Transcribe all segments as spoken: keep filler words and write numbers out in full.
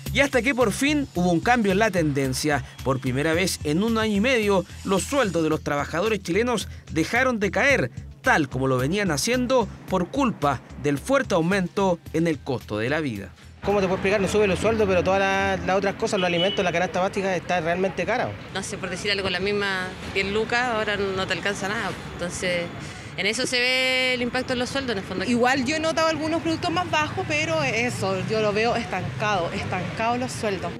Y hasta que por fin hubo un cambio en la tendencia. Por primera vez en un año y medio, los sueldos de los trabajadores chilenos dejaron de caer, tal como lo venían haciendo por culpa del fuerte aumento en el costo de la vida. ¿Cómo te puedo explicar? No sube los sueldos, pero todas las, las otras cosas, los alimentos, la canasta básica está realmente cara. No sé, por decir algo, con la misma diez lucas, ahora no te alcanza nada. Entonces, en eso se ve el impacto en los sueldos, en el fondo. Igual yo he notado algunos productos más bajos, pero eso, yo lo veo estancado, estancado los sueldos.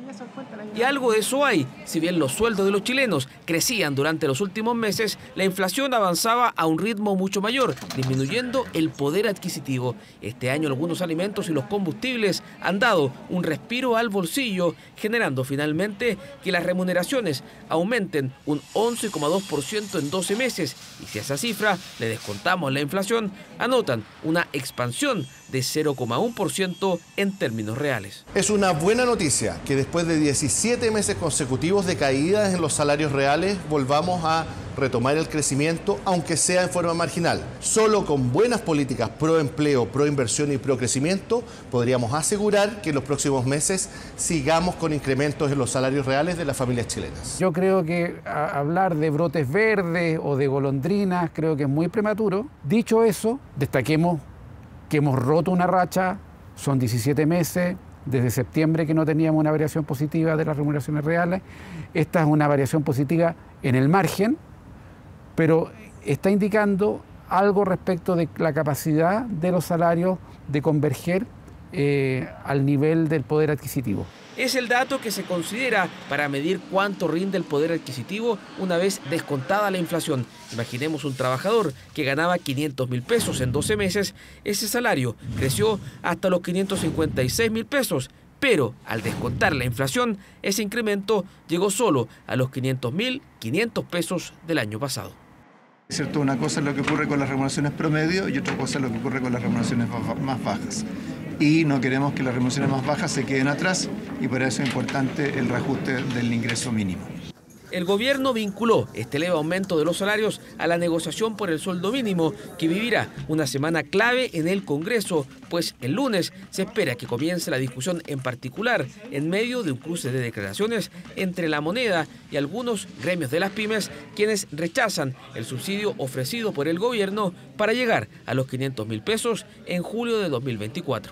Y algo de eso hay. Si bien los sueldos de los chilenos crecían durante los últimos meses, la inflación avanzaba a un ritmo mucho mayor, disminuyendo el poder adquisitivo. Este año algunos alimentos y los combustibles han dado un respiro al bolsillo, generando finalmente que las remuneraciones aumenten un once coma dos por ciento en doce meses. Y si a esa cifra le descontamos la inflación, anotan una expansión de cero coma uno por ciento en términos reales. Es una buena noticia que después de diecisiete meses consecutivos de caídas en los salarios reales volvamos a retomar el crecimiento, aunque sea en forma marginal. Solo con buenas políticas pro empleo, pro inversión y pro crecimiento podríamos asegurar que en los próximos meses sigamos con incrementos en los salarios reales de las familias chilenas. Yo creo que hablar de brotes verdes o de golondrinas creo que es muy prematuro. Dicho eso, destaquemos que hemos roto una racha, son diecisiete meses, desde septiembre que no teníamos una variación positiva de las remuneraciones reales. Esta es una variación positiva en el margen, pero está indicando algo respecto de la capacidad de los salarios de converger eh, al nivel del poder adquisitivo. Es el dato que se considera para medir cuánto rinde el poder adquisitivo una vez descontada la inflación. Imaginemos un trabajador que ganaba quinientos mil pesos en doce meses, ese salario creció hasta los quinientos cincuenta y seis mil pesos, pero al descontar la inflación, ese incremento llegó solo a los quinientos mil quinientos pesos del año pasado. Es cierto, una cosa es lo que ocurre con las remuneraciones promedio y otra cosa es lo que ocurre con las remuneraciones más bajas. Y no queremos que las remuneraciones más bajas se queden atrás y por eso es importante el reajuste del ingreso mínimo. El gobierno vinculó este leve aumento de los salarios a la negociación por el sueldo mínimo, que vivirá una semana clave en el Congreso, pues el lunes se espera que comience la discusión, en particular en medio de un cruce de declaraciones entre la moneda y algunos gremios de las pymes, quienes rechazan el subsidio ofrecido por el gobierno para llegar a los quinientos mil pesos en julio de dos mil veinticuatro.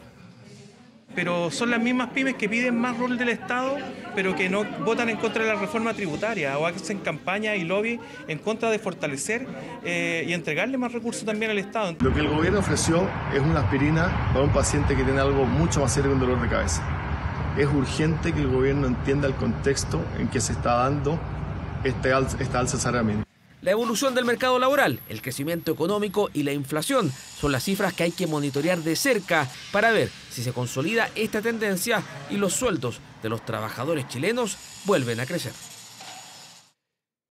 Pero son las mismas pymes que piden más rol del Estado, pero que no votan en contra de la reforma tributaria o hacen campaña y lobby en contra de fortalecer eh, y entregarle más recursos también al Estado. Lo que el gobierno ofreció es una aspirina para un paciente que tiene algo mucho más serio que un dolor de cabeza. Es urgente que el gobierno entienda el contexto en que se está dando este alza, esta alza salarial. La evolución del mercado laboral, el crecimiento económico y la inflación son las cifras que hay que monitorear de cerca para ver si se consolida esta tendencia y los sueldos de los trabajadores chilenos vuelven a crecer.